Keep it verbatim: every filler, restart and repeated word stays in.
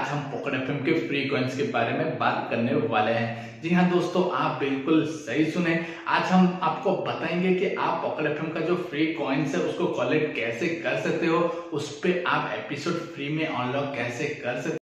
आज हम Pocket FM के फ्री कॉइन्स के बारे में बात करने वाले हैं। जी हाँ दोस्तों, आप बिल्कुल सही सुने। आज हम आपको बताएंगे कि आप पॉकेट एफएम का जो फ्री कॉइन्स है उसको कलेक्ट कैसे कर सकते हो, उस पे आप एपिसोड फ्री में अनलॉक कैसे कर सकते हो।